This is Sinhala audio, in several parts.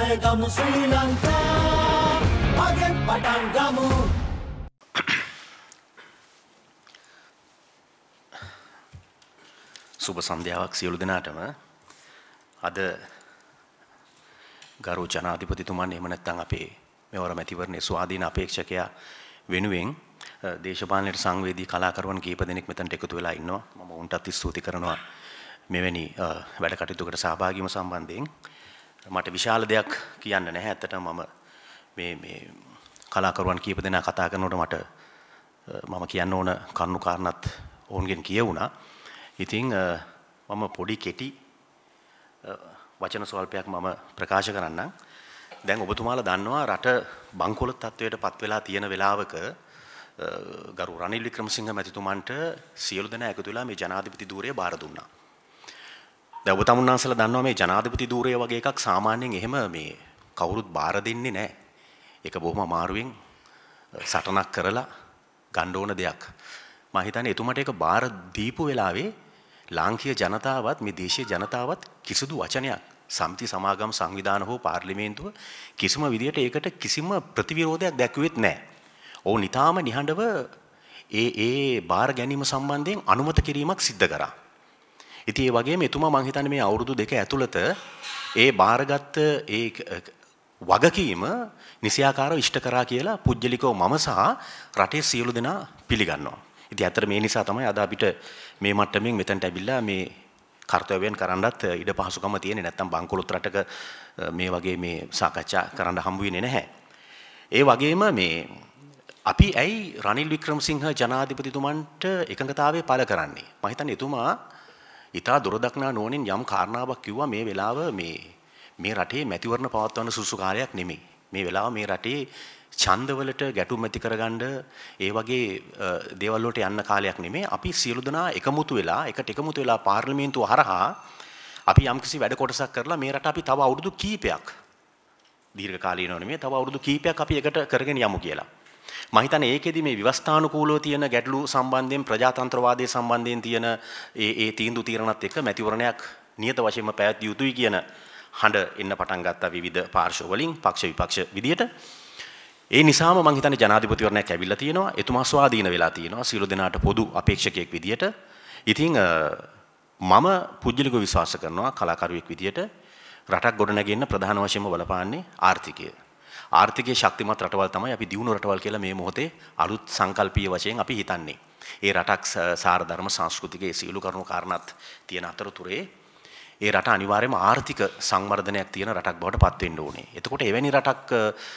ජයගමු ශ්‍රී ලංකා මගෙන් පටන් ගමු. සුබ සන්ධ්‍යාවක් සියලු දෙනාටම. අද ගරු ජනාධිපතිතුමන් එහෙම නැත්නම් අපේ මෙවර මැතිවරණයේ ස්වාධීන අපේක්ෂකයා වෙනුවෙන් දේශපාලනයට සංවේදී කලාකරුවන් කීප දෙනෙක් මෙතනට එකතු වෙලා ඉන්නවා. මම උන්ටත් ස්තුති කරනවා මෙවැනි වැඩ කටයුතුකට සහභාගී වීම සම්බන්ධයෙන්. මට විශාල දෙයක් කියන්න නැහැ. ඇත්තටම මම මේ කලාකරුවන් කීප දෙනා කතා කරනකොට මට මම කියන්න ඕන කරුණු කාරණාත් ඔවුන්ගෙන් කියවුණා. ඉතින් මම පොඩි කෙටි වචන ස්වල්පයක් මම ප්‍රකාශ කරන්නම්. දැන් ඔබතුමාලා දන්නවා රට බංකොලොත් තත්වයට පත් වෙලා තියෙන වෙලාවක ගරු රනිල් වික්‍රමසිංහ මැතිතුමන්ට සියලු දෙනා එකතු වෙලා මේ ජනාධිපති ධූරය බාර දුන්නා. දැන් ඔබ තමුන්නාන්සලා දන්නවා මේ ජනාධිපති ධූරය වගේ එකක් සාමාන්‍යයෙන් එහෙම මේ කවුරුත් බාර දෙන්නේ නැහැ. ඒක බොහොම අමාරුවෙන් සටනක් කරලා ගන්න ඕන දෙයක්. මම හිතන්නේ එතුමට ඒක බාර දීපු වෙලාවේ ලාංකීය ජනතාවත් මේ දේශීය ජනතාවත් කිසිදු වචනයක් සමිති සමාගම් සංවිධාන හෝ පාර්ලිමේන්තුව කිසිම විදියට ඒකට කිසිම ප්‍රතිවිරෝධයක් දැක්ුවෙත් නැහැ. ඔවුන් ඊටාම නිහඬව ඒ බාර ගැනීම සම්බන්ධයෙන් අනුමත කිරීමක් සිද්ධ කරා. ඉතින් ඒ වගේම එතුමා මම හිතන්නේ මේ අවුරුදු දෙක ඇතුළත ඒ බාරගත් ඒ වගකීම නිසියාකාරව ඉෂ්ට කරා කියලා පුජ්‍යලිකව මම සහ රටේ සියලු දෙනා පිළිගන්නවා. ඉතින් ඇත්තට මේ නිසා තමයි අද අපිට මේ මට්ටමින් මෙතනට ඇවිල්ලා මේ කර්තව්‍යයන් කරන්නත් ඉඩ පහසුකම තියෙන්නේ. නැත්තම් බංකොලොත් රටක මේ වගේ මේ සාකච්ඡා කරන්න හම්බ වෙන්නේ නැහැ. ඒ වගේම මේ අපි ඇයි රනිල් වික්‍රමසිංහ ජනාධිපතිතුමන්ට එකඟතාවය පළ කරන්නේ? මම හිතන්නේ එතුමා ඊටා දුරදක්නා නෝනින් යම් කාරණාවක් කිව්වා මේ වෙලාව මේ රටේ මැතිවරණ පවත්වන සුසු කාලයක් නෙමෙයි. මේ වෙලාව මේ රටේ ඡන්දවලට ගැටුම් ඇති කරගන්න ඒ වගේ දේවල් වලට යන්න කාලයක් නෙමෙයි. අපි සියලු දෙනා එකමුතු වෙලා පාර්ලිමේන්තුව හරහා අපි යම්කිසි වැඩ කොටසක් කරලා මේ රට අපි තව අවුරුදු කීපයක් දීර්ඝ කාලීනව නෙමෙයි තව අවුරුදු කීපයක් අපි එකට කරගෙන යමු කියලා. මම හිතන්නේ ඒකෙදි මේ ව්‍යවස්ථානුකූලව තියෙන ගැටලු සම්බන්ධයෙන් ප්‍රජාතන්ත්‍රවාදයේ සම්බන්ධයෙන් තියෙන ඒ තීන්දුව తీරනත් එක්ක මැතිවරණයක් නියත වශයෙන්ම පැවැත්විය යුතුයි කියන හඬ එන්න පටන් ගත්තා විවිධ පාර්ශ්ව වලින් පක්ෂ විපක්ෂ විදියට. ඒ නිසාම මම හිතන්නේ ජනාධිපතිවරණයක් ඇවිල්ලා තියෙනවා. එතුමා ස්වාධීන වෙලා තියෙනවා සියලු දෙනාට පොදු අපේක්ෂකයෙක් විදියට. ඉතින් මම පුජ්‍යලිකව විශ්වාස කරනවා කලාකරුවෙක් විදියට රටක් ගොඩනගෙන්න ප්‍රධාන වශයෙන්ම බලපාන්නේ ආර්ථිකය. ආර්ථිකයේ ශක්තිමත් රටවල් තමයි අපි දියුණු රටවල් කියලා මේ මොහොතේ අලුත් සංකල්පීය වශයෙන් අපි හිතන්නේ. ඒ රටක් සාර ධර්ම සංස්කෘතිකයේ සියලු කරුණු කාරණාත් තියෙන අතරතුරේ ඒ රට අනිවාර්යයෙන්ම ආර්ථික සංවර්ධනයක් තියෙන රටක් බවට පත් වෙන්න ඕනේ. එතකොට එවැනි රටක්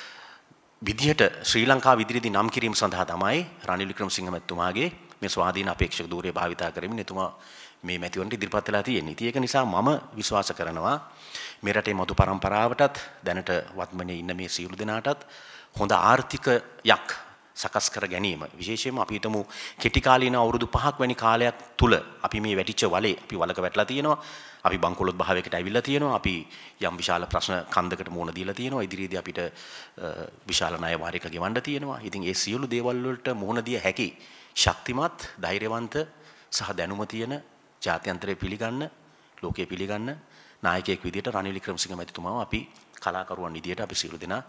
විදිහට ශ්‍රී ලංකාව ඉදිරියේදී නම් කිරීම සඳහා තමයි රනිල් වික්‍රමසිංහ මැතිතුමාගේ මේ ස්වාධීන අපේක්ෂක ධූරය භාවිතා කරමින් එතුමා මේ මැතිවරණට ඉදිරිපත් වෙලා තියෙන්නේ. ඉතින් ඒක නිසා මම විශ්වාස කරනවා මේ රටේ මතු පරම්පරාවටත් දැනට වත්මනේ ඉන්න මේ සියලු දෙනාටත් හොඳ ආර්ථිකයක් සකස් කර ගැනීම. විශේෂයෙන්ම අපි හිතමු කෙටි කාලීන අවුරුදු 5ක් වැනි කාලයක් තුල අපි මේ වැටිච්ච වලේ අපි වලක වැටලා තියෙනවා. අපි බංකොලොත් භාවයකට ඇවිල්ලා තියෙනවා. අපි යම් විශාල ප්‍රශ්න කන්දකට මුහුණ දීලා තියෙනවා. ඉදිරියේදී අපිට විශාල ණය වාරික ගෙවන්න තියෙනවා. ඉතින් ඒ සියලු දේවල් වලට මුහුණ දිය හැකි ශක්තිමත්, ධෛර්යවන්ත සහ දැනුම තියෙන ජාත්‍යන්තරය පිළිගන්න, ලෝකයේ පිළිගන්න නායකයෙක් විදිහට රනිල් වික්‍රමසිංහ මැතිතුමාව අපි කලාකරුවන් විදිහට අපි සියලු දෙනා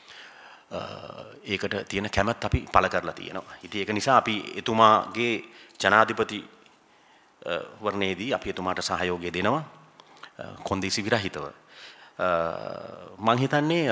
ඒකට තියෙන කැමැත්ත අපි පළ කරලා තියෙනවා. ඉතින් ඒක නිසා අපි එතුමාගේ ජනාධිපති වර්ණයේදී අපි එතුමාට සහයෝගය දෙනවා කොන්දේසි විරහිතව. මම හිතන්නේ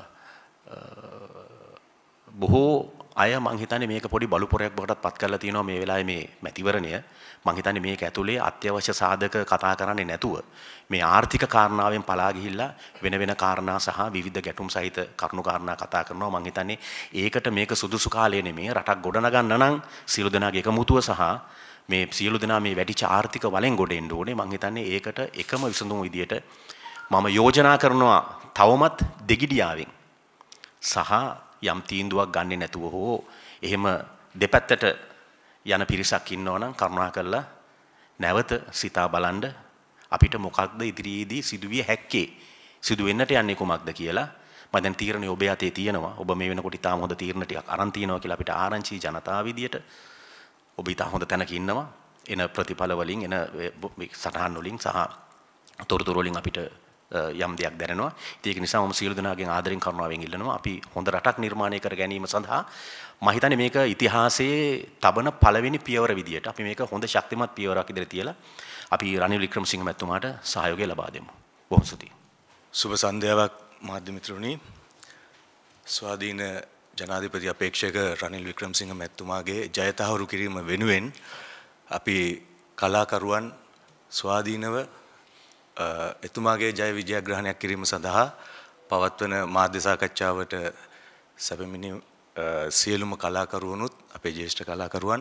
බොහෝ අය මම හිතන්නේ මේක පොඩි බලුපොරයක් බවටත් පත් කරලා තියෙනවා මේ වෙලාවේ මේ මැතිවරණය. මම හිතන්නේ මේක ඇතුලේ අත්‍යවශ්‍ය සාධක කතා කරන්නේ නැතුව මේ ආර්ථික කාරණාවෙන් පලා ගිහිල්ලා වෙන වෙන කාරණා සහ විවිධ ගැටුම් සහිත කරුණු කාරණා කතා කරනවා. මම හිතන්නේ ඒකට මේක සුදුසු කාලය නෙමෙයි. රටක් ගොඩනගන්න නම් සියලු දෙනාගේ එකමුතුව සහ මේ සියලු දෙනා මේ වැඩිච ආර්ථික වලෙන් ගොඩ එන්න ඕනේ. මම හිතන්නේ ඒකට එකම විසඳුම විදියට මම යෝජනා කරනවා තවමත් දෙගිඩියාවෙන් සහ යම් තීන්දුවක් ගන්නේ නැතුව හෝ එහෙම දෙපැත්තට යන පිරිසක් ඉන්නවනම් කරුණාකරලා නැවත සිතා බලන්න අපිට මොකක්ද ඉදිරියේදී සිදුවිය හැක්කේ සිදු වෙන්නට යන්නේ කොමක්ද කියලා. මම දැන් තීරණය ඔබේ අතේ තියෙනවා. ඔබ මේ වෙනකොට ඉතාම හොඳ තීරණ ටිකක් අරන් තියනවා කියලා අපිට ආරංචි ජනතාව විදියට ඔබ ඉතා හොඳ තැනක ඉන්නවා. එන ප්‍රතිඵල වලින් එන සටහන් වලින් සහ තොරතුරු වලින් අපිට යම් දෙයක් දැනෙනවා. ඒක නිසා මම සියලු දෙනාගෙන් ආදරෙන් කරුණාවෙන් ඉල්ලනවා අපි හොඳ රටක් නිර්මාණය කර ගැනීම සඳහා මම හිතන්නේ මේක ඉතිහාසයේ තබන පළවෙනි පියවර විදියට අපි මේක හොඳ ශක්තිමත් පියවරක් ඉදිරියට තියලා අපි රනිල් වික්‍රමසිංහ මැතිතුමාට සහයෝගය ලබා දෙමු. බොහොම ස්තුතියි. සුබ සන්ධ්‍යාවක් මාධ්‍ය මිත්‍රවරුනි. ස්වාධීන ජනාධිපති අපේක්ෂක රනිල් වික්‍රමසිංහ මැතිතුමාගේ ජයතහවුරු කිරීම වෙනුවෙන් අපි කලාකරුවන් ස්වාධීනව එතුමාගේ ජය විජයග්‍රහණයක් කිරීම සඳහා පවත්වන මාධ්‍ය සාකච්ඡාවට සැපමිනි සියලුම කලාකරුවනුත් අපේ ජ්‍යෙෂ්ඨ කලාකරුවන්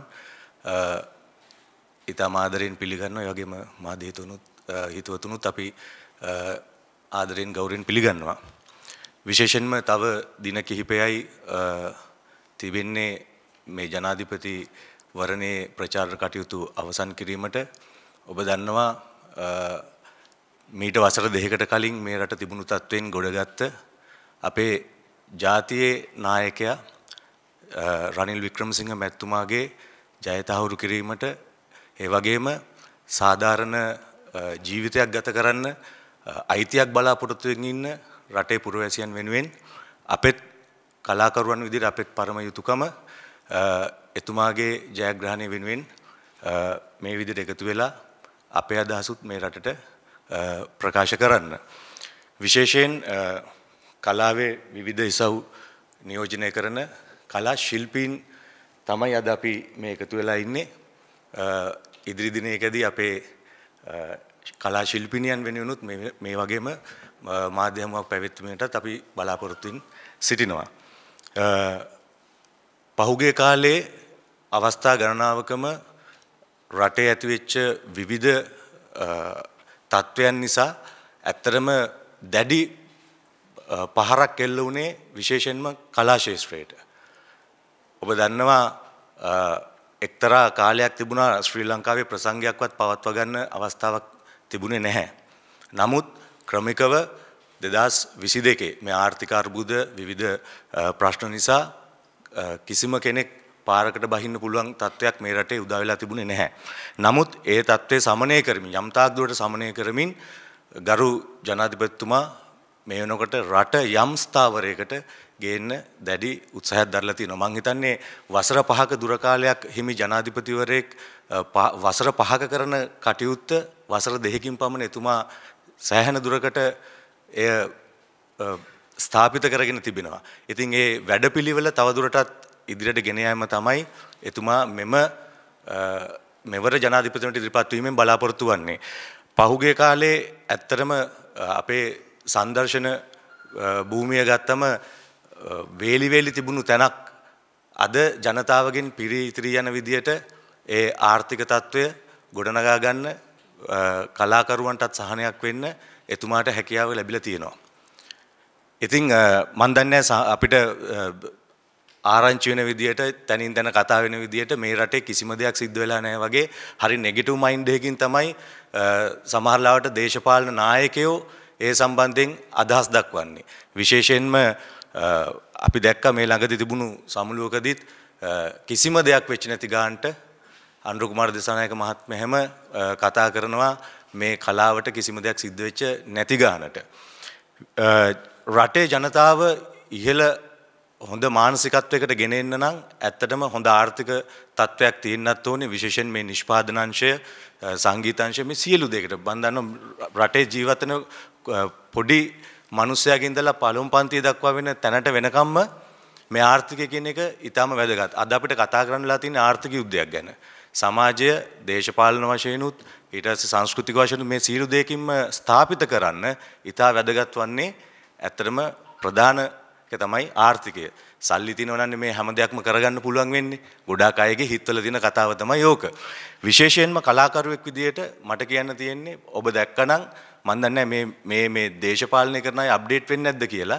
ඉතාම ආදරයෙන් පිළිගන්නවා. ඒ වගේම මාධ්‍ය හිතවතුනුත් අපි ආදරයෙන් ගෞරවයෙන් පිළිගන්නවා. විශේෂයෙන්ම තව දින කිහිපයයි තිබෙන්නේ මේ ජනාධිපති වරණේ ප්‍රචාර කටයුතු අවසන් කිරීමට. ඔබ දන්නවා මීට වසර දෙකකට කලින් මේ රට තිබුණු තත්ත්වයෙන් ගොඩගත්ත අපේ ජාතියේ නායකයා රනිල් වික්‍රමසිංහ මැතිතුමාගේ ජයතහවුරු කිරීමට ඒ වගේම සාධාරණ ජීවිතයක් ගත කරන්න අයිතියක් බලාපොරොත්තුවෙන් ඉන්න රටේ පුරවැසියන් වෙනුවෙන් අපෙත් කලාකරුවන් විදිහට අපෙත් පරම යුතුයකම එතුමාගේ ජයග්‍රහණය වෙනුවෙන් මේ විදිහට එකතු වෙලා අපේ අදහසුත් මේ රටට ප්‍රකාශ කරන්න. විශේෂයෙන් කලාවේ විවිධ ඉසව් නියෝජනය කරන කලා ශිල්පීන් තමයි අද අපි මේ එකතු වෙලා ඉන්නේ. ඉදිරි දිනයකදී අපේ කලා ශිල්පිනියන් වෙනුවෙනුත් මේ වගේම මාධ්‍ය හමුවක් පැවැත්වීමටත් අපි බලාපොරොත්තුෙන් සිටිනවා. පහුගිය කාලේ අවස්ථා ගණනාවකම රටේ ඇතිවෙච්ච විවිධ තත්ත්වයන් නිසා ඇත්තටම දැඩි පහරක් එල්ල වුණේ විශේෂයෙන්ම කලා ශාස්ත්‍රයට. ඔබ දන්නවා එක්තරා කාලයක් තිබුණා ශ්‍රී ලංකාවේ ප්‍රසංගයක්වත් පවත්වා ගන්න අවස්ථාවක් තිබුණේ නැහැ. නමුත් ක්‍රමිකව 2022 මේ ආර්ථික අර්බුද විවිධ ප්‍රශ්න නිසා කිසිම කෙනෙක් පාරකට බහින්න පුළුවන් තත්ත්වයක් මේ රටේ උදා වෙලා තිබුණේ නැහැ. නමුත් ඒ තත්ත්වය සමනය කරමින් යම් තාක් දුරට සමනය කරමින් ගරු ජනාධිපතිතුමා මේ වෙනකොට රට යම් ස්ථාවරයකට ගේන්න දැඩි උත්සාහයක් දරලා තියෙනවා. මම හිතන්නේ වසර 5ක දුර කාලයක් හිමි ජනාධිපතිවරයෙක් වසර 5ක කරන කටයුත්ත වසර 2කින් පමණ එතුමා සෑහෙන දුරකට එය ස්ථාපිත කරගෙන තිබෙනවා. ඉතින් ඒ වැඩපිළිවෙල තවදුරටත් ඉදිරියට ගෙන යාම තමයි එතුමා මෙවර ජනාධිපතිතුමට ඉදිරිපත් වීමෙන් බලාපොරොත්තු වෙන්නේ. පහුගිය කාලේ ඇත්තටම අපේ සංදර්ශන භූමිය ගත්තම වේලි තිබුණු තැනක් අද ජනතාවගෙන් පිරී ඉතිරි යන විදියට ඒ ආර්ථික තත්ත්වය ගොඩනගා ගන්න කලාකරුවන්ටත් සහනයක් වෙන්න එතුමාට හැකියාව ලැබිලා තියෙනවා. ඉතින් මම දන්නේ අපිට ආරංචි වෙන විදියට තනින් තන කතා වෙන විදියට මේ රටේ කිසිම දෙයක් සිද්ධ වෙලා නැහැ වගේ හරි නෙගටිව් මයින්ඩ් එකකින් තමයි සමහර ලාවට දේශපාලන නායකයෝ ඒ සම්බන්ධයෙන් අදහස් දක්වන්නේ. විශේෂයෙන්ම අපි දැක්ක මේ ළඟදී තිබුණු සමුළුවකදීත් කිසිම දෙයක් වෙච්ච නැති ගානට අනුර කුමාර දිසානායක මහත්මයා හැම කතා කරනවා මේ කලාවට කිසිම දෙයක් සිද්ධ වෙච්ච නැති ගානට. රටේ ජනතාව ඉහළ හොඳ මානසිකත්වයකට ගෙන එන්න නම් ඇත්තටම හොඳ ආර්ථික තත්ත්වයක් තියෙන්නත් ඕනේ. විශේෂයෙන් මේ නිෂ්පාදනාංශය සංගීතාංශය මේ සියලු දෙයකට මම දන්නවා රටේ ජීවත් වෙන පොඩි මිනිස්සයාගේ ඉඳලා පළමු පන්තිය දක්වා වෙන තැනට වෙනකම්ම මේ ආර්ථිකය කියන එක ඊටාම වැදගත්. අද අපිට කතා කරන්නලා තියෙන ආර්ථික යුද්ධයක් ගැන. සමාජය දේශපාලන වශයෙන් උත් ඊට පස්සේ සංස්කෘතික වශයෙන් මේ සියලු දෙයකින්ම ස්ථාපිත කරන්න ඊටා වැදගත් වන්නේ ඇත්තටම ප්‍රධාන තමයි ආර්ථිකය. සල්ලි තියනවා නම් මේ හැම දෙයක්ම කරගන්න පුළුවන් වෙන්නේ. ගොඩාක් අයගේ හිතවල තියෙන කතාව තමයි ඕක. විශේෂයෙන්ම කලාකරුවෙක් විදියට මට කියන්න තියෙන්නේ ඔබ දැක්කනම් මම දන්නේ මේ දේශපාලනය කරන අය අප්ඩේට් වෙන්නේ නැද්ද කියලා.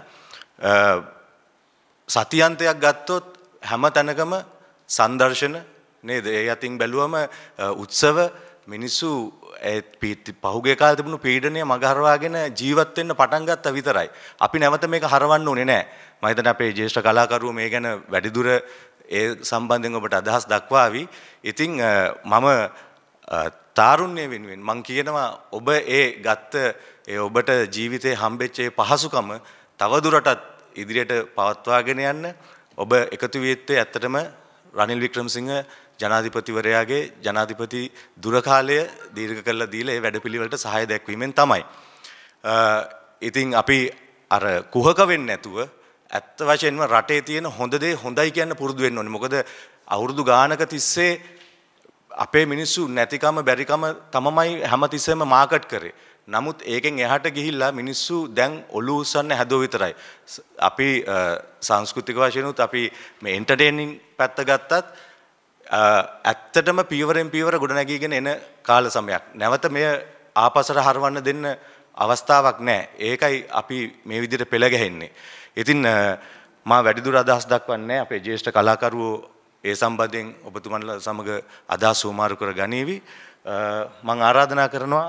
සතියන්තයක් ගත්තොත් හැම තැනකම සංදර්ශන නේද? ඒ අතින් බැලුවම උත්සව මිනිස්සු පහුගිය කාලේ තිබුණු පීඩනය මගහරවාගෙන ජීවත් වෙන්න පටන් ගත්තා විතරයි. අපි නැවත මේක හරවන්න ඕනේ නැහැ. මම හිතන්නේ අපේ ජ්‍යෙෂ්ඨ කලාකරුවෝ මේ ගැන වැඩිදුර ඒ සම්බන්ධයෙන් ඔබට අදහස් දක්වාවි. ඉතින් මම තාරුණ්‍ය වෙනුවෙන් මං කියනවා ඔබ ඒ ගත්ත ඒ ඔබට ජීවිතේ හම්බෙච්ච ඒ පහසුකම තවදුරටත් ඉදිරියට පවත්වාගෙන යන්න ඔබ එකතු වෙත්තේ ඇත්තටම රනිල් වික්‍රමසිංහ ජනාධිපතිවරයාගේ ජනාධිපති දුරකාලය දීර්ඝ කරලා දීලා ඒ වැඩපිළිවෙලට සහාය දැක්වීමෙන් තමයි. ඉතින් අපි අර කුහක වෙන්නේ නැතුව ඇත්ත වශයෙන්ම රටේ තියෙන හොඳ දේ හොඳයි කියන්න පුරුදු වෙන්න ඕනේ. මොකද අවුරුදු ගානක තිස්සේ අපේ මිනිස්සු නැතිකම බැරිකම තමමයි හැමතිස්සෙම මාකට් කරේ. නමුත් ඒකෙන් එහාට ගිහිල්ලා මිනිස්සු දැන් ඔලුව උස්සන්න හැදුව විතරයි. අපි සංස්කෘතික වශයෙන් උත් අපි මේ එන්ටර්ටේනින් පැත්ත ගත්තත් ඇත්තටම පීවරෙන් පීවර ගොඩනැගීගෙන එන කාල සමයක්. නැවත මෙය ආපසට හරවන්න දෙන්න අවස්ථාවක් නැහැ. ඒකයි අපි මේ විදිහට පෙළ ගැහෙන්නේ. ඉතින් මා වැඩිදුර අදහස් දක්වන්නේ අපේ ජ්‍යෙෂ්ඨ කලාකරුවෝ ඒ සම්බන්ධයෙන් ඔබතුමන්ලා සමග අදහස් සුමාරු කර ගනීවි. මම ආරාධනා කරනවා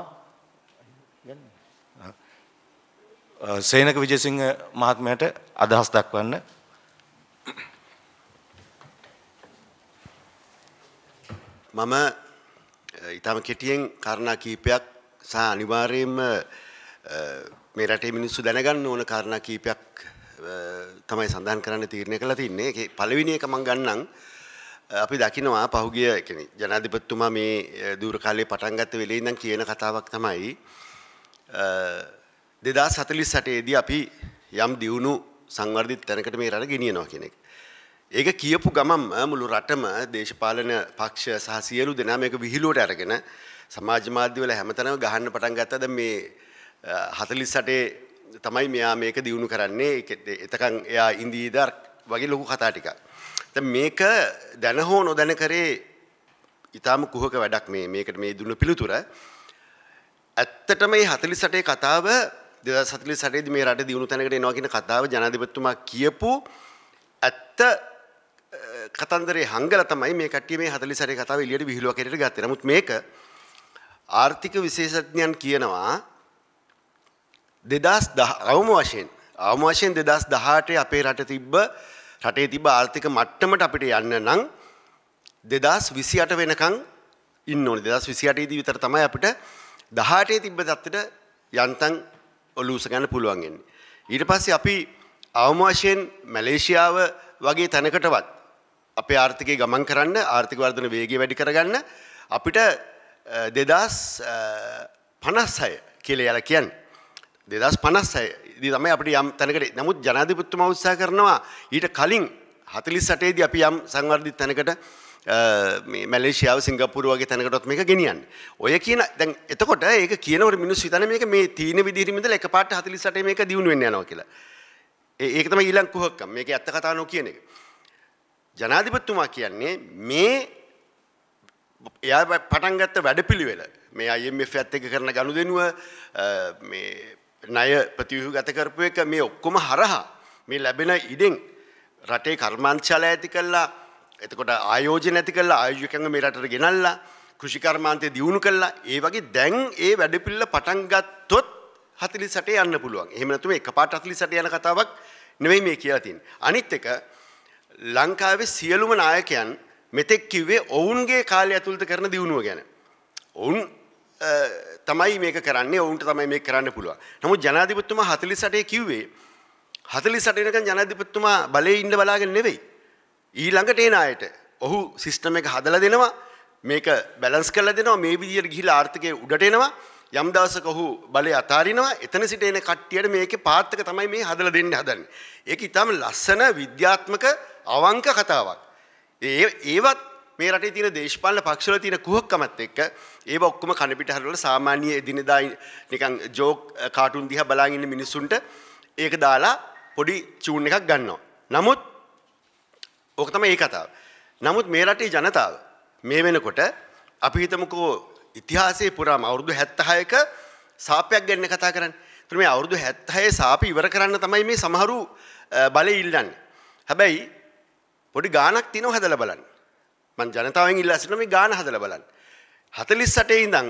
සේනක විජේසිංහ මහත්මයාට අදහස් දක්වන්න. මම ඊටම කෙටියෙන් කාරණා කීපයක් සහ අනිවාර්යයෙන්ම මේ රටේ මිනිස්සු දැනගන්න ඕන කාරණා කීපයක් තමයි සඳහන් කරන්න තීරණය කළා තින්නේ. ඒකේ පළවෙනි එක මම ගන්නම්. අපි දකිනවා පහුගිය කියන්නේ ජනාධිපතිතුමා මේ දූර කාලේ පටන් ගත්ත වෙලේ ඉඳන් කියන කතාවක් තමයි 2048 දී අපි යම් දියුණු සංවර්ධිත තැනකට මේ රට ගෙනියනවා කියන එක. ඒක කියපු ගමන්ම මුළු රටම දේශපාලන පක්ෂ සහ සියලු දෙනා මේක විහිළුවට අරගෙන සමාජ මාධ්‍ය වල හැමතැනම ගහන්න පටන් ගත්තා. දැන් මේ 48 තමයි මෙයා මේක දියුණු කරන්නේ. එතකන් එයා ඉන්දීද වගේ ලොකු කතා ටිකක්. දැන් මේක දැන හෝ නොදැන කරේ ඊටාම කුහක වැඩක් මේකට මේ දුන්න පිළිතුර. ඇත්තටම මේ 48 කතාව 2048 දී මේ රට දියුණු තැනකට එනවා කියන කතාව ජනාධිපතිතුමා කියපු ඇත්ත කතන්දරේ හංගලා තමයි මේ කට්ටිය මේ 48 කතාව එළියට විහිළුවක් හැටියට ගත්තේ. නමුත් මේක ආර්ථික විශේෂඥයන් කියනවා 2010 අවම වශයෙන් 2018 අපේ රටේ තිබ්බ ආර්ථික මට්ටමට අපිට යන්න නම් 2028 වෙනකන් ඉන්න ඕනේ. 2028 දී විතර තමයි අපිට 18 තිබ්බ තත්ත්වෙට යන්තම් ඔලුස ගන්න පුළුවන් වෙන්නේ. ඊට පස්සේ අපි අවම වශයෙන් මැලේසියාව වගේ තැනකටවත් අපේ ආර්ථිකය ගමන් කරන්න ආර්ථික වර්ධන වේගය වැඩි කරගන්න අපිට 2056 කියලා යලා කියන්නේ 2056 දී තමයි අපිට යම් තැනකට. නමුත් ජනාධිපතිතුමා උත්සාහ කරනවා ඊට කලින් 48 දී අපි යම් සංවර්ධිත තැනකට මේ මැලේසියාව සිංගප්පූරු වගේ තැනකටත් මේක ගෙනියන්නේ. ඔය කියන දැන් එතකොට ඒක කියනකොට මිනිස්සු හිතන්නේ මේක මේ තීන විදිහට ඉඳලා එකපාරට 48 මේක දියුණු වෙන්න යනවා කියලා. ඒක තමයි ඊළඟ කුහකකම. මේක ඇත්ත කතාව නෝ කියන එක. ජනාධිපතිතුමා කියන්නේ මේ එයා පටන් ගත්ත වැඩපිළිවෙල මේ IMF එකත් එක්ක කරන ගනුදෙනුව මේ ණය ප්‍රතිව්‍යුහගත කරපු එක මේ ඔක්කොම හරහා මේ ලැබෙන ඉඩෙන් රටේ කර්මාන්තශාලා ඇති කළා. එතකොට ආයෝජන ඇති කළා. ආයෝජකයන්ව මේ රටට ගෙනල්ලා කෘෂි කර්මාන්තය දියුණු කළා. ඒ වගේ දැන් ඒ වැඩපිළිවෙල පටන් ගත්තොත් 48 යන්න පුළුවන්. එහෙම නැත්නම් එකපාරට 48 යන කතාවක් නෙවෙයි මේ කියලා තියෙන්නේ. අනිත් එක ලංකාවේ සියලුම නායකයන් මෙතෙක් කිව්වේ ඔවුන්ගේ කාලය ඇතුළත කරන දියුණුව ගැන. ඔවුන් තමයි මේක කරන්නේ. ඔවුන්ට තමයි මේක කරන්න පුළුවන්. නමුත් ජනාධිපතිතුමා 48 කිව්වේ 48 වෙනකන් ජනාධිපතිතුමා බලේ ඉන්න බලාගෙන නෙවෙයි. ඊළඟට එන අයට ඔහු සිස්ටම් එක හදලා දෙනවා. මේක බැලන්ස් කරලා දෙනවා. මේ විදියට ගිහිලා ආර්ථිකය උඩට එනවා. යම් දවසක ඔහු බලය අතාරිනවා. එතන සිට එන කට්ටියට මේකේ පාත් එක තමයි මේ හදලා දෙන්න හදන්නේ. ඒක ඊටම ලස්සන විද්‍යාත්මක අවංක කතාවක්. ඒවත් මේ රටේ තියෙන දේශපාලන පක්ෂවල තියෙන කුහකකමත් එක්ක ඒව ඔක්කොම කන පිට හරවලා සාමාන්‍ය එදිනෙදා නිකන් ජෝක් කාටුන් දිහා බලාගෙන ඉන්න මිනිස්සුන්ට ඒක දාලා පොඩි චූන් එකක් ගන්නවා. නමුත් ඕක තමයි ඒ කතාව. නමුත් මේ රටේ ජනතාව මේ වෙනකොට අපි හිතමුකෝ ඉතිහාසයේ පුරාම අවුරුදු 76ක සාපයක් ගැන කතා කරන්නේ. ඒතර මේ අවුරුදු 76 සාපි ඉවර කරන්න තමයි මේ සමහරු බලය ඉල්ලන්නේ. හැබැයි පොඩි ගාණක් තියෙනවා හදලා බලන්න. මම ජනතාවෙන් ඉල්ලා සිටිනවා මේ ගාණ හදලා බලන්න. 48 ඉඳන්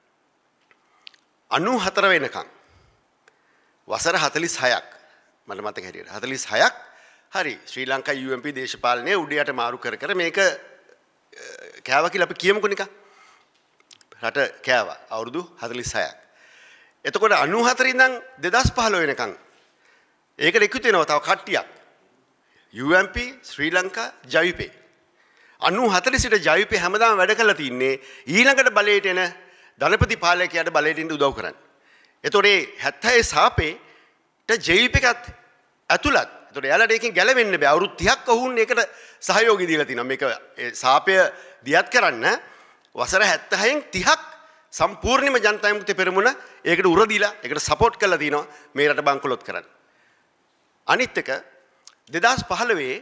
94 වෙනකම් වසර 46ක් මට මතක හැටියට 46ක් හරි ශ්‍රී ලංකා UMP දේශපාලනයේ උඩයට මාරු කර මේක කෑවා කියලා අපි කියමුකෝ නිකන්. රට කෑවා අවුරුදු 46ක්. එතකොට 94 ඉඳන් 2015 වෙනකන් ඒකට එකතු වෙනවා තව කට්ටියක්. UMP ශ්‍රී ලංකා ජවිපේ 94 සිට ජවිපේ හැමදාම වැඩ කරලා තින්නේ ඊළඟට බලයට එන ධනපති පාලකයාට බලයට එන්න උදව් කරන්න. එතකොට මේ 76 සාපේට ජවිපේකත් ඇතුළත්. එතකොට එයාලට ඒකෙන් ගැලවෙන්න බෑ. අවුරුදු 30ක් ඔවුන් ඒකට සහයෝගය දීලා තිනවා. මේක සාපය දියත් කරන්න වසර 76න් 30ක් සම්පූර්ණයෙන්ම ජනතා විමුක්ති පෙරමුණ ඒකට උර දීලා ඒකට සපෝට් කරලා තිනවා මේ රට බංකොලොත් කරන්න. අනිත් එක 2015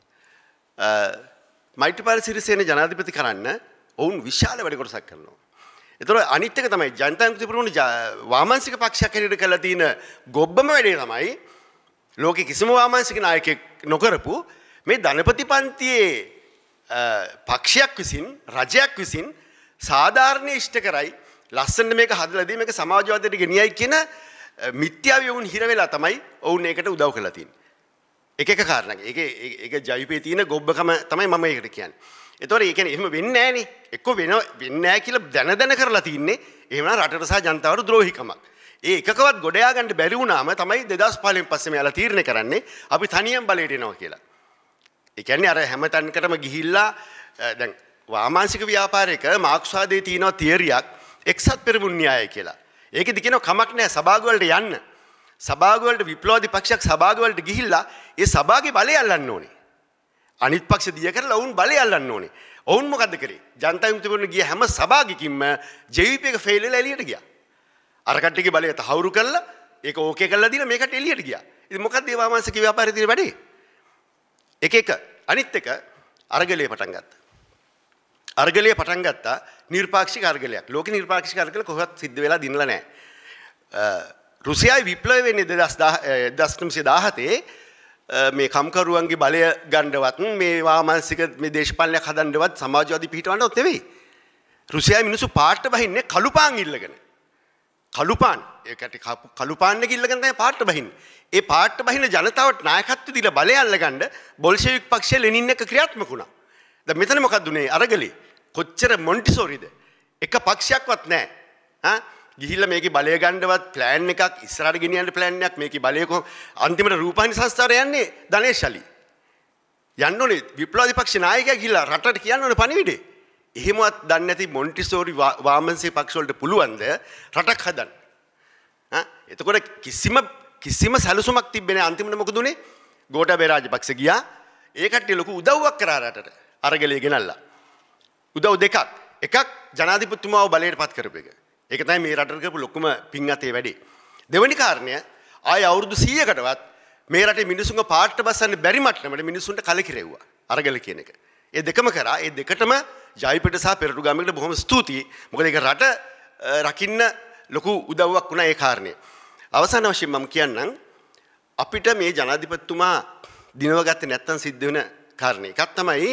මෛත්‍රීපාල සිරිසේන ජනාධිපති කරන්න ඔවුන් විශාල වැඩ කොටසක් කරනවා. ඒතකොට අනිත් එක තමයි ජනතා විමුක්ති පෙරමුණ වාමාංශික පක්ෂයක් හැටියට කරලා තියෙන ගොබ්බම වැඩේ තමයි ලෝකේ කිසිම වාමාංශික නායකයෙක් නොකරපු මේ ධනපති පන්තියේ පක්ෂයක් විසින් රජයක් විසින් සාධාරණ ඉෂ්ට කරයි ලස්සනට මේක හදලා දී මේක සමාජවාදයට ගෙනියයි කියන මිත්‍යාවේ වුන් හිර වෙලා තමයි ඔවුන් ඒකට උදව් කරලා තියෙන්නේ. එක කාරණාවක්. ඒක ජවිපේ තියෙන ගොබ්බකම තමයි මම ඒකට කියන්නේ. ඒතකොට ඒ කියන්නේ එහෙම වෙන්නේ නැහනේ. එක්ක වෙන්නේ නැහැ කියලා දැන කරලා තින්නේ. එහෙම නම් රටට සහ ජනතාවට ද්‍රෝහිකමක්. ඒ එකකවත් ගොඩ යා ගන්න බැරි වුණාම තමයි 2015 පස්සේ මෙයාලා තීරණය කරන්නේ අපි තනියෙන් බලයට එනවා කියලා. ඒ කියන්නේ අර හැම තැනකටම ගිහිල්ලා දැන් වාමාංශික ව්‍යාපාරයක මාක්ස්වාදයේ තියෙන තියරියක් එක්සත් පෙරමුණු න්‍යායය කියලා. ඒකෙදි කියනවා කමක් නැහැ සභාග වලට යන්න. සභාග වලට විප්ලවවාදී පක්ෂයක් සභාග වලට ගිහිල්ලා ඒ සභාවේ බලය අල්ලන්න ඕනේ. අනිත් පක්ෂ දිය කරලා ඔවුන් බලය අල්ලන්න ඕනේ. ඔවුන් මොකද්ද කරේ? ජනතා විමුක්ති පෙරමුණ ගිය හැම සභාවකින්ම ජවිප එක ෆේල් වෙලා එළියට ගියා. අර කට්ටියගේ බලය තහවුරු කරලා ඒක ඕකේ කරලා දීලා මේකට එළියට ගියා. ඉතින් මොකද්ද මේ වාමාංශික ව්‍යාපාරයේ තියෙන වැඩේ? එක අනිත් එක අරගලයේ පටන් ගත්තා. අර්ගලයේ පටන් ගත්තා නිර්පාක්ෂික අර්ගලයක්. ලෝක නිර්පාක්ෂික අර්ගල කොහොමවත් සිද්ධ වෙලා දිනලා නැහැ. රුසියාවේ විප්ලවය වෙන්නේ 1917 මේ කම්කරුවන්ගේ බලය ගන්නවත් මේ වාමාංශික මේ දේශපාලනයක් හදන්නවත් සමාජවාදී පිටවන්නවත් නෙවෙයි. රුසියාවේ මිනිස්සු පාට බහින්නේ කළුපාන් ඉල්ලගෙන. කළුපාන් ඒකට කළුපාන් එක ඉල්ලගෙන තමයි පාට බහින්නේ. ඒ පාට බහින ජනතාවට නායකත්ව දීලා බලය අල්ලගන්න බොල්ෂෙවික් පක්ෂය ලෙනින් එක ක්‍රියාත්මක වුණා. දැන් මෙතන මොකක්ද උනේ අරගලේ කොච්චර මොන්ටිසෝරිද එක පක්ෂයක්වත් නැහැ ඈ ගිහිල්ලා මේකේ බලය ගන්නවත් ප්ලෑන් එකක් ඉස්සරහට ගෙනියන්න ප්ලෑන් එකක් මේකේ බලය කොහොම අන්තිමට රූපහිනී සංස්ථාවට යන්නේ ධනේෂ් අලි යන්න ඕනේ විප්ලවීය පක්ෂ නායකයා ගිහිල්ලා රටට කියන්න ඕනේ පණිවිඩේ එහෙමවත් දන්නේ නැති මොන්ටිසෝරි වාමන්සේ පක්ෂ වලට පුළුවන්ද රටක් හදන්න ඈ එතකොට කිසිම සැලසුමක් තිබ්බේ නැහැ අන්තිමට මොකද උනේ ගෝඨාභය රාජපක්ෂ ගියා ඒ කට්ටිය ලොකු උදව්වක් කරා රටට අරගලේ ගෙනල්ලා උදව් දෙකක් එකක් ජනාධිපතිතුමාව බලයට පත් කරපු එක. ඒක තමයි මේ රටට කරපු ලොකුම පින් අතේ වැඩේ. දෙවෙනි කාරණය ආය අවුරුදු 100කටවත් මේ රටේ මිනිසුන්ගේ පාට බස්සන්න බැරි මට්ටමට මිනිසුන්ට කලකිරෙව්වා. අරගල කියන එක. ඒ දෙකම කරා. ඒ දෙකටම ජයපිට සහ පෙරටුගාමිකට බොහොම ස්තුතියි. මොකද ඒක රට රකින්න ලොකු උදව්වක් වුණා ඒ කාරණේ. අවසාන වශයෙන් මම කියන්නම් අපිට මේ ජනාධිපතිතුමා දිනව ගත්තේ නැත්තම් සිද්ධ වෙන කාරණේ. එකක් තමයි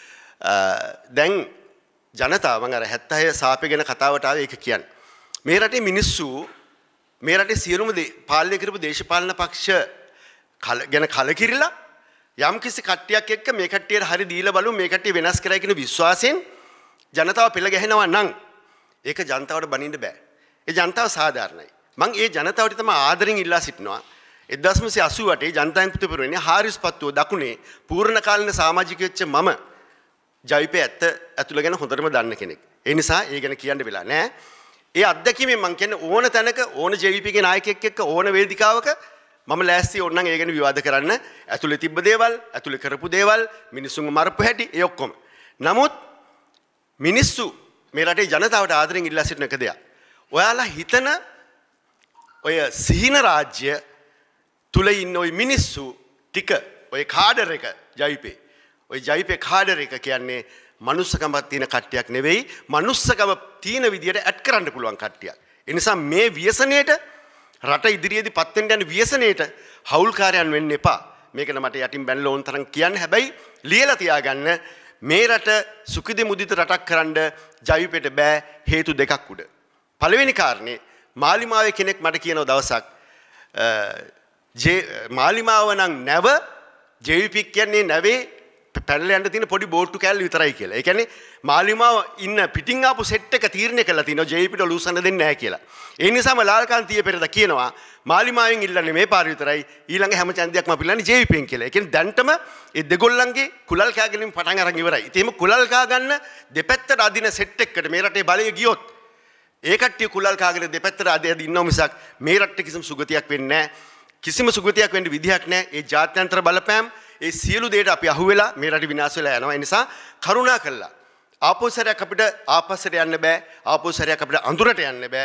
දැන් ජනතාව මම අර 76 සාපේ ගැන කතාවට ආවේ ඒක කියන්නේ. මේ රටේ මිනිස්සු මේ රටේ සියලුම පාලනය කරපු දේශපාලන පක්ෂ ගැන කලකිරිලා යම් කිසි කට්ටියක් එක්ක මේ කට්ටියට හරි දීලා බලමු මේ කට්ටිය වෙනස් කරයි කියන විශ්වාසයෙන් ජනතාව පෙළ ගැහෙනවා නම් ඒක ජනතාවට බනින්න බෑ. ඒ ජනතාව සාධාරණයි. මම ඒ ජනතාවට තමයි ආදරෙන් ඉල්ලා සිටිනවා. 1988 ජනතා විමුක්ති පෙරමුණේ හාරිස්පත්තුව දකුණේ පූර්ණ කාලින සමාජිකයෙක් වෙච්ච මම ජවිපේ ඇතුළ ගැන හොඳටම දන්න කෙනෙක්. ඒ නිසා ඒ ගැන කියන්න වෙලා නැහැ. ඒ අත්දැකීමෙන් මම කියන්නේ ඕන තැනක ඕන ජවිපේගේ නායකයෙක් එක්ක ඕන වේදිකාවක මම ලෑස්ති ඕනනම් ඒ ගැන විවාද කරන්න. ඇතුළේ තිබ්බ දේවල්, ඇතුළේ කරපු දේවල්, මිනිස්සුන්ව මරපු හැටි ඒ ඔක්කොම. නමුත් මිනිස්සු මේ රටේ ජනතාවට ආදරෙන් ඉල්ලා සිටින එක දෙයක්. ඔයාලා හිතන ඔය සිහින රාජ්‍ය තුල ඉන්න ওই මිනිස්සු ටික ඔය කාඩර් එක ජවිපේ ඔය ජවිපේ කාඩර් එක කියන්නේ මනුස්සකමක් තියෙන කට්ටියක් නෙවෙයි මනුස්සකම තියෙන විදියට ඇඩ් කරන්න පුළුවන් කට්ටියක්. ඒ නිසා මේ ව්‍යසනයේට රට ඉදිරියේදී පත් වෙන්න යන ව්‍යසනයේට හවුල්කාරයන් වෙන්න එපා. මේකට මට යටින් බැනලා ඕන තරම් කියන්න හැබැයි ලියලා තියාගන්න මේ රට සුඛිත මුදිත රටක් කරන්න ජවිපේට බෑ හේතු දෙකක් උඩ. පළවෙනි කාරණේ මාලිමාවේ කෙනෙක් මට කියන දවසක් මාලිමාව නම් නැව ජවිප කියන්නේ නැවේ පැනලා යන්න තියෙන පොඩි බෝට්ටු කෑල්ල විතරයි කියලා. ඒ කියන්නේ මාලිමාව ඉන්න පිටින් ආපු සෙට් එක තීරණය කරලා තිනවා ජේපීට ලූසන්න දෙන්නේ නැහැ කියලා. ඒ නිසාම ලාල්කාන්තිය පෙරේද කියනවා මාලිමාවෙන් ඉල්ලන්නේ මේ පාර විතරයි ඊළඟ හැම ඡන්දයක්ම අපි ඉල්ලන්නේ ජේපීෙන් කියලා. ඒ කියන්නේ දැන්ටම ඒ දෙගොල්ලන්ගේ කුලල් කෑ ගැනීම පටන් අරන් ඉවරයි. ඉතින් එහෙම කුලල් කා ගන්න දෙපැත්තට අදින සෙට් එකකට මේ රටේ බලය ගියොත් ඒ කට්ටිය කුලල් කාගෙන දෙපැත්තට අද ඉන්නව මිසක් මේ රටේ කිසිම සුගතියක් වෙන්නේ නැහැ. කිසිම සුගතියක් වෙන්න විදිහක් නැහැ. ඒ ජාත්‍යන්තර බලපෑම් ඒ සියලු දේට අපි අහුවෙලා මේ රට විනාශ වෙලා යනවා. ඒ නිසා කරුණා කළා. ආපෝසරයක් අපිට ආපස්සට යන්න බෑ. ආපෝසරයක් අපිට අඳුරට යන්න බෑ.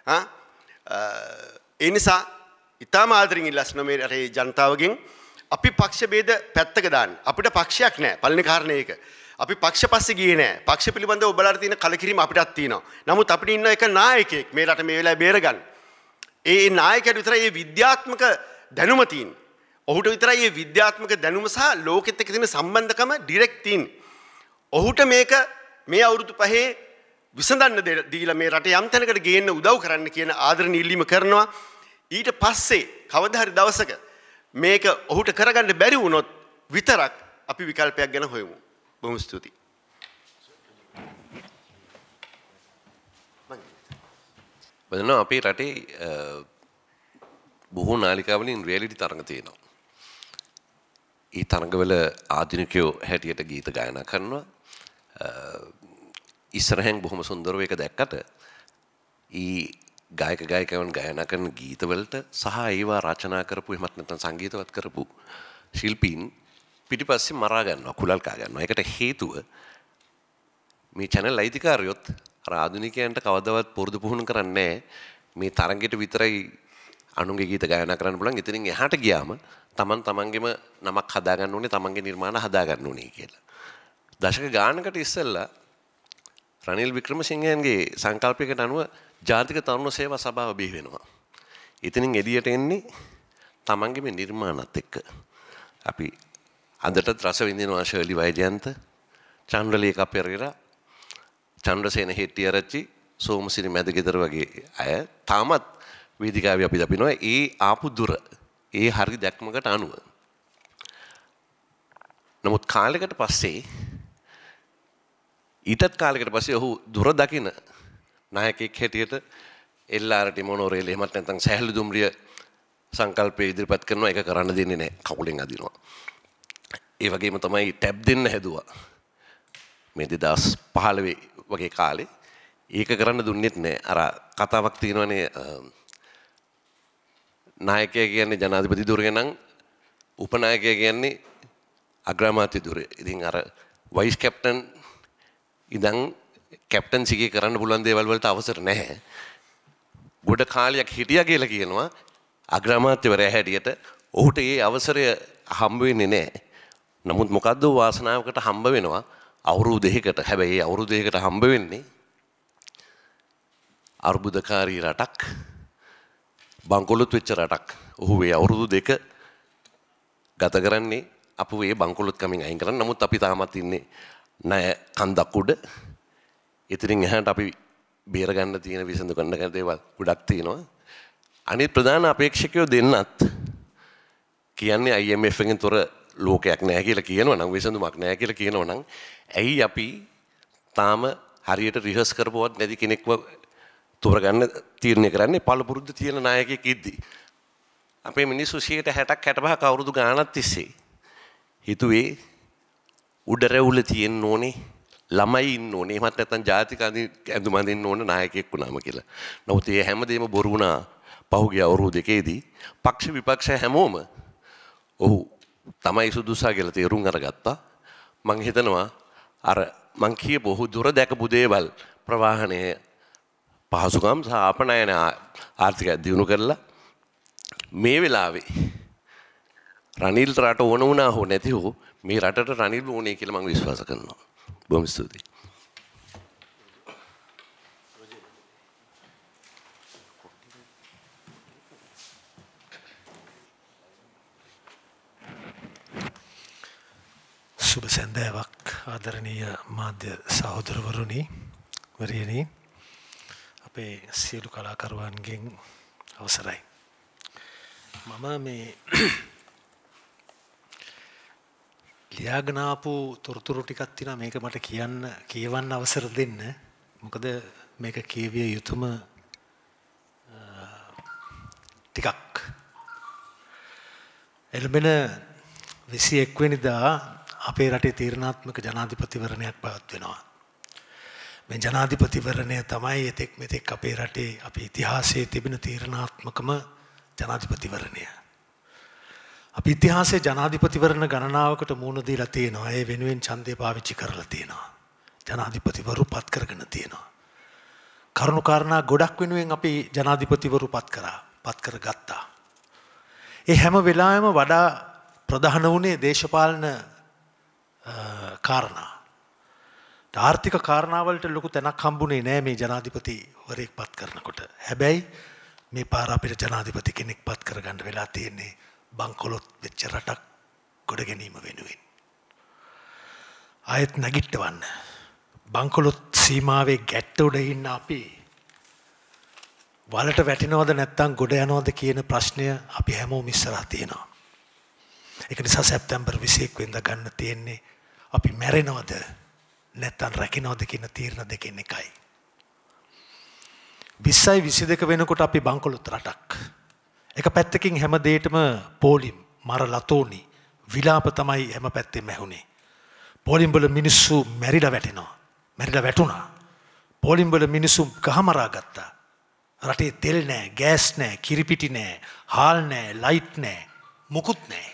ඒ නිසා ඊටම ආදරෙන් ඉල්ලස්න මේ රටේ ජනතාවගෙන් අපි පක්ෂ ભેද පැත්තක දාන්න. අපිට පක්ෂයක් නැහැ. පළවෙනි කාරණේ ඒක. අපි පක්ෂ පස්සේ ගියේ නැහැ. පක්ෂ පිළිබඳව ඔබලාට තියෙන කලකිරීම අපිටත් තියෙනවා. නමුත් අපිට ඉන්න එක නායකයෙක් මේ රට මේ වෙලාවේ බේරගන්න. ඒ නායකයාට විතරයි මේ විද්‍යාත්මක දැනුම තියෙන්නේ. ඔහුට විතරයි මේ විද්‍යාත්මක දැනුම සහ ලෝකෙත් එක්ක තියෙන සම්බන්ධකම ඩිරෙක්ට් තියෙන්නේ. ඔහුට මේක මේ අවුරුදු 5 විසඳන්න දීලා මේ රට යම් තැනකට ගේන්න උදව් කරන්න කියන ආදරණීය ඉල්ලීම කරනවා. ඊට පස්සේ කවදා හරි දවසක මේක ඔහුට කරගන්න බැරි වුණොත් විතරක් අපි විකල්පයක් ගැන හොයමු. බොහොම ස්තුතියි. බදනවා අපේ රටේ බොහෝ නාලිකාවලින් රියැලිටි තරඟ තියෙනවා. ඒ තරඟවල ආධුනිකයෝ හැටියට ගීත ගායනා කරනවා. ඉස්සරහෙන් බොහොම සුන්දරව ඒක දැක්කට ඊ ගායක ගායිකයන් ගායනා කරන ගීතවලට සහ ඒවා රචනා කරපු එහෙමත් නැත්නම් සංගීතවත් කරපු ශිල්පීන් පිටිපස්සේ මරා ගන්නවා කුලල් කා ගන්නවා. ඒකට හේතුව මේ channel අයිතිකාරයොත් අර ආධුනිකයන්ට කවදාවත් පුරුදු පුහුණු කරන්නේ මේ තරඟෙට විතරයි අනුන්ගේ ගීත ගායනා කරන්න පුළුවන්. එතනින් එහාට ගියාම තමන්ගේම නමක් හදා ගන්න ඕනේ, තමන්ගේ නිර්මාණ හදා ගන්න ඕනේ කියලා. දශක ගානකට ඉස්සෙල්ලා රනිල් වික්‍රමසිංහයන්ගේ සංකල්පයකට අනුව ජාතික තරුණ සේවා සභාව බිහි වෙනවා. එතනින් එළියට එන්නේ තමන්ගේම නිර්මාණත් එක්ක. අපි අදටත් රස විඳිනවා ශර්ලි වෛජයන්ත, චන්ද්‍රලේඛා පෙරේරා, චන්ද්‍රසේන හෙට්ටිආරච්චි, සෝමසිරි මැදගෙදර වගේ අය තාමත් වේදිකාවේ අපි දකිනවා. ඒ ආපු දුර, ඒ හරි දැක්මකට අනුව. නමුත් කාලයකට පස්සේ ඊටත් කාලයකට පස්සේ ඔහු දුර දකින නායකයෙක් හැටියට LRT මොනෝරේල් එහෙමත් නැත්නම් සැහැල්ලු දුම්රිය සංකල්පය ඉදිරිපත් කරනවා. ඒක කරන්න දෙන්නේ නැහැ. කකුලෙන් අදිනවා. ඒ වගේම තමයි ටැබ් දෙන්න හැදුවා. මේ 2015 වගේ කාලේ ඒක කරන්න දුන්නෙත් නැහැ. අර කතාවක් තියෙනවානේ නායකයා කියන්නේ ජනාධිපති දුරේ නම් උපනායකයා කියන්නේ අග්‍රාමාත්‍ය දුරේ. ඉතින් අර වයිස් කැප්ටන් ඉඳන් කැප්ටන්සිගේ කරන්න පුළුවන් දේවල් වලට අවසර නැහැ. ගොඩ කාලයක් හිටියා කියලා කියනවා අග්‍රාමාත්‍යවරයා හැටියට. ඔහුට ඒ අවසරය හම්බ වෙන්නේ නැහැ. නමුත් මොකද්ද වාසනාවකට හම්බ වෙනවා අවුරුදු දෙකකට. හැබැයි ඒ අවුරුදු දෙකකට හම්බ වෙන්නේ අර්බුදකාරී රටක්, බංකොලොත් වෙච්ච රටක්. ඔහු ඒ අවුරුදු දෙක ගත කරන්නේ අපු ඒ බංකොලොත් කමින් අයින් කරන්න. නමුත් අපි තාමත් ඉන්නේ ණය කන්දක් උඩ. ඉතින් එහාට අපි බේර ගන්න තියෙන විසඳු ගන්න දේවල් ගොඩක් තියෙනවා. අනිත් ප්‍රධාන අපේක්ෂකයෝ දෙන්නත් කියන්නේ IMF එකෙන් තොර ලෝකයක් නැහැ කියලා කියනවා නම්, විසඳුමක් නැහැ කියලා කියනවා නම්, ඇයි අපි තාම හරියට රිහර්ස් කරපුවත් නැති කෙනෙක්ව තෝරගන්න තීරණය කරන්නේ පළපුරුද්ද තියෙන නායකයෙක් ඉද්දි? අපේ මිනිස්සු 60ක් 65ක් අවුරුදු ගානක් තිස්සේ හිතුවේ උඩ රැවුල තියෙන්න ඕනේ, ළමයි ඉන්න ඕනේ, එහෙමත් නැත්නම් ජාතික ඇඳුම් අඳින්න ඕන නායකයෙක් වුණාම කියලා. නමුත් ඒ හැමදේම බොරු වුණා පහුගිය අවුරුදු දෙකේදී. පක්ෂ විපක්ෂ හැමෝම ඔහු තමයි සුදුසා කියලා තේරුම් අරගත්තා. මං හිතනවා අර මං කියපු ඔහු දුර දැකපු දේවල්, ප්‍රවාහනය, පහසුකම් සහ ආපනයන ආර්ථිකය දියුණු කරලා මේ වෙලාවේ රනිල්ට රට ඕන වුණා හෝ නැති හෝ මේ රටට රනිල් ඕනේ කියලා මම විශ්වාස කරනවා. බොහොම ස්තුතියි. සුබ සන්ධ්‍යාවක් ආදරණීය මාධ්‍ය සහෝදරවරුනි, වරියනි, අපේ සියලු කලාකරුවන්ගෙන් අවසරයි. මම මේ ලියාගෙන ආපු තොරතුරු ටිකක් තියෙනවා මේක මට කියවන්න අවසර දෙන්න. මොකද මේක කියවිය යුතුම ටිකක්. එළඹෙන 21 වෙනිදා අපේ රටේ තීරණාත්මක ජනාධිපතිවරණයක් පවත්වනවා. මේ ජනාධිපතිවරණය තමයි එතෙක් මෙතෙක් අපේ රටේ අපේ ඉතිහාසයේ තිබෙන තීරණාත්මකම ජනාධිපතිවරණය. අපි ඉතිහාසයේ ජනාධිපතිවරණ ගණනාවකට මුහුණ දීලා තියෙනවා. ඒ වෙනුවෙන් ඡන්දය පාවිච්චි කරලා තියෙනවා. ජනාධිපතිවරු පත් කරගෙන තියෙනවා. කරුණු කාරණා ගොඩක් වෙනුවෙන් අපි ජනාධිපතිවරු පත් කරගත්තා. ඒ හැම වෙලාවෙම වඩා ප්‍රධාන වුණේ දේශපාලන කාරණා. ආර්ථික කාරණාවලට ලොකු තැනක් හම්බුනේ නෑ මේ ජනාධිපතිවරයෙක් පත් කරනකොට. හැබැයි මේ පාර අපිට ජනාධිපති කෙනෙක් පත් කරගන්න වෙලා තියෙන්නේ බංකොලොත් වෙච්ච රටක් ගොඩ ගැනීම වෙනුවෙන්. ආයෙත් නැගිට්ටවන්න. බංකොලොත් සීමාවේ ගැට්ට උඩ ඉන්න අපි වලට වැටෙනවද නැත්නම් ගොඩ යනවද කියන ප්‍රශ්නය අපි හැමෝම ඉස්සරහා තියෙනවා. ඒක නිසා සැප්තැම්බර් 21 වෙනිදා ගන්න තියෙන්නේ අපි මැරෙනවද නැත්නම් රැකෙනවද කියන තීරණ දෙකෙන් එකයි. 2022 වෙනකොට අපි බංකොලොත් රටක්. එක පැත්තකින් හැම දෙයකම පෝලිම්, මර ලතෝනි, විලාප තමයි හැම පැත්තෙම ඇහුනේ. පෝලිම් වල මිනිස්සු මැරිලා වැටුණා. පෝලිම් වල මිනිස්සු ගහමරා ගත්තා. රටේ තෙල් නෑ, ගෑස් නෑ, කිරිපිටි නෑ, හාල් නෑ, ලයිට් නෑ, මුකුත් නෑ.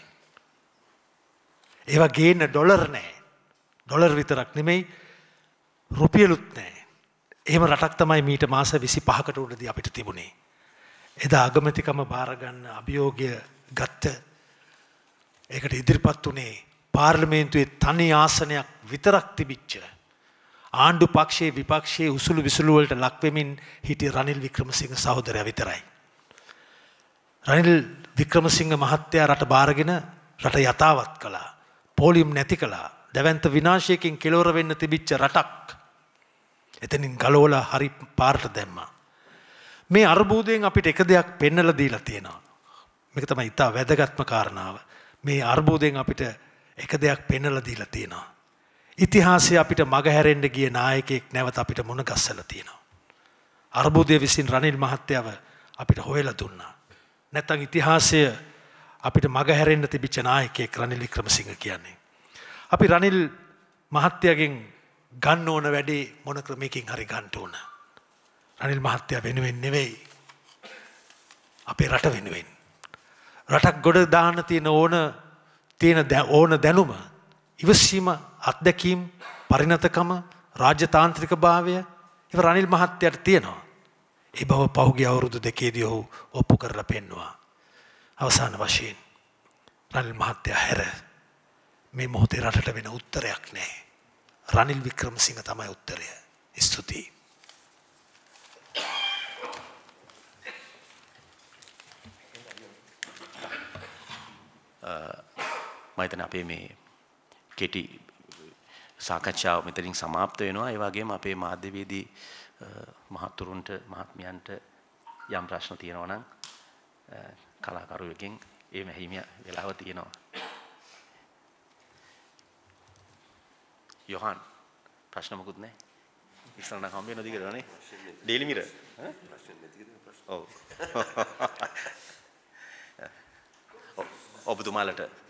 ඒවා ගේන්න ඩොලර් නෑ. ඩොලර් විතරක් නෙමෙයි රුපියලුත් නෑ. එහෙම රටක් තමයි මීට මාස 25කට උඩදී අපිට තිබුණේ. එදා අගමැතිකම බාර ගන්න අභියෝගය ගත්ත. ඒකට ඉදිරිපත් උනේ පාර්ලිමේන්තුවේ තනි ආසනයක් විතරක් තිබිච්ච ආණ්ඩු පක්ෂයේ විපක්ෂයේ උසුළු විසුළු වලට ලක් වෙමින් හිටිය රනිල් වික්‍රමසිංහ සහෝදරයා විතරයි. රනිල් වික්‍රමසිංහ මහත්තයා රට බාරගෙන රට යථාවත් කළා. පෝලිම් නැති කළා. දැවැන්ත විනාශයකින් කෙලවර වෙන්න තිබිච්ච රටක් එතනින් ගලවලා හරි පාරට දැම්මා. මේ අර්බුදයෙන් අපිට එක දෙයක් පෙන්නලා දීලා තියෙනවා. මේක තමයි ඉතා වැදගත්ම කාරණාව. මේ අර්බුදයෙන් අපිට එක දෙයක් පෙන්නලා දීලා තියෙනවා. ඉතිහාසයේ අපිට මගහැරෙන්න ගිය නායකයෙක් නැවත අපිට මුණ ගැස්සලා තියෙනවා. අර්බුදය විසින් රනිල් මහත්තයව අපිට හොයලා දුන්නා. නැත්නම් ඉතිහාසය අපිට මගහැරෙන්න තිබිච්ච නායකයෙක් රනිල් වික්‍රමසිංහ කියන්නේ. අපි රනිල් මහත්තයාගෙන් ගන්න ඕන වැඩේ මොන ක්‍රමයකින් හරි ගන්න ඕන. රනිල් මහත්තයා වෙනුවෙන් නෙවෙයි අපේ රට වෙනුවෙන්. රටක් ගොඩ දාන්න තියෙන ඕන දැනුම, ඉවසීම, අත්දැකීම්, පරිණතකම, රාජ්‍යතාන්ත්‍රික භාවය ඒව රනිල් මහත්තයාට තියෙනවා. ඒ බව පහුගිය අවුරුදු දෙකේදී ඔහු ඔප්පු කරලා පෙන්නවා. අවසාන වශයෙන් රනිල් මහත්තයා හැර මේ මොහොතේ රටට වෙන උත්තරයක් නැහැ. රනිල් වික්‍රමසිංහ තමයි උත්තරය. ස්තුතියි. මම හිතන්නේ අපේ මේ කෙටි සාකච්ඡාව මෙතනින් සමාප්ත වෙනවා. ඒ වගේම අපේ මාධ්‍යවේදී මහතුරුන්ට මහත්මියන්ට යම් ප්‍රශ්න තියෙනවා නම් කලාකරුවෙකින් ඒ මෙහිමිය වෙලාව තියෙනවා. යොහන් ප්‍රශ්න මොකුත් නැහැ. ඉස්සරහ නම් හම්බ වෙන දිගටනේ. Daily mirror. ඔව්. ඔබතුමාලට